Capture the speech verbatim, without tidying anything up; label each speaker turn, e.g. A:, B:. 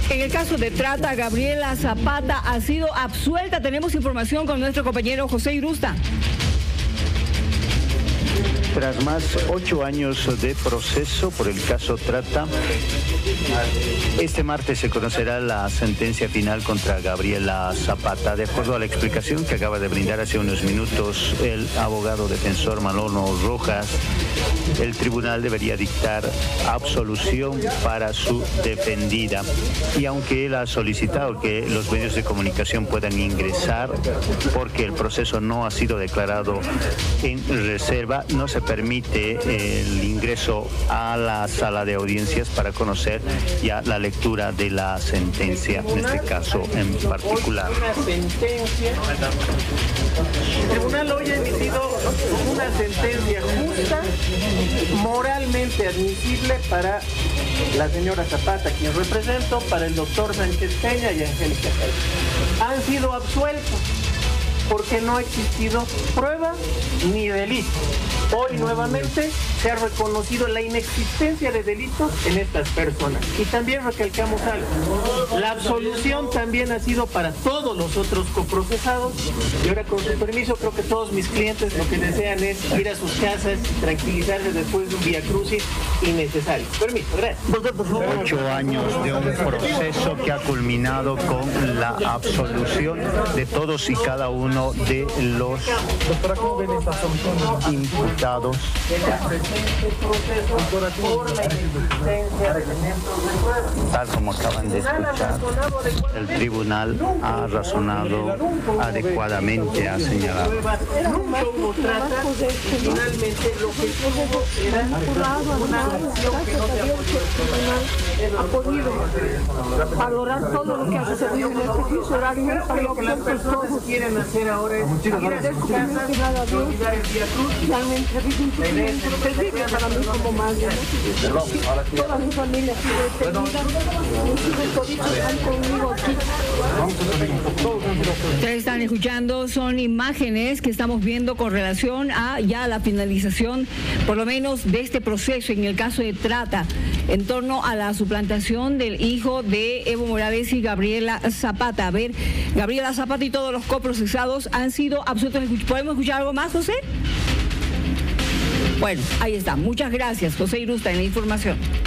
A: En el caso de trata, Gabriela Zapata ha sido absuelta. Tenemos información con nuestro compañero José Irusta.
B: Tras más ocho años de proceso por el caso Trata, este martes se conocerá la sentencia final contra Gabriela Zapata. De acuerdo a la explicación que acaba de brindar hace unos minutos el abogado defensor Manolo Rojas, el tribunal debería dictar absolución para su defendida. Y aunque él ha solicitado que los medios de comunicación puedan ingresar porque el proceso no ha sido declarado en reserva, no se permite el ingreso a la sala de audiencias para conocer ya la lectura de la sentencia, en este caso en particular.
C: Una sentencia. El tribunal hoy ha emitido una sentencia justa, moralmente admisible para la señora Zapata, quien represento, para el doctor Sánchez Peña y Angélica Calvo. Han sido absueltos porque no ha existido prueba ni delito. Hoy nuevamente se ha reconocido la inexistencia de delitos en estas personas. Y también recalcamos algo, la absolución también ha sido para todos los otros coprocesados. Y ahora, con su permiso, creo que todos mis clientes lo que desean es ir a sus casas y tranquilizarse después de un vía crucis innecesario. Permiso, gracias.
B: Ocho años de un proceso que ha culminado con la absolución de todos y cada uno de los imputados. Tal como acaban de escuchar, el tribunal ha razonado adecuadamente, ha señalado.
C: Nunca hubo trata, finalmente lo que hubo era una acción que no se ha podido
D: valorar todo lo que ha sucedido en este juicio horario.
C: Lo que las personas quieren hacer ahora es ir a sus casas y olvidar el Vía Cruz.
D: Realmente es un sufrimiento terrible para mí como madre. Toda mi familia ha sido detenida. Mis hijos toditos están conmigo aquí.
A: Ustedes están escuchando, son imágenes que estamos viendo con relación a ya la finalización, por lo menos, de este proceso en el caso de trata, en torno a la suplantación del hijo de Evo Morales y Gabriela Zapata. A ver, Gabriela Zapata y todos los coprocesados han sido absueltos. ¿Podemos escuchar algo más, José? Bueno, ahí está. Muchas gracias, José Irusta, en la información.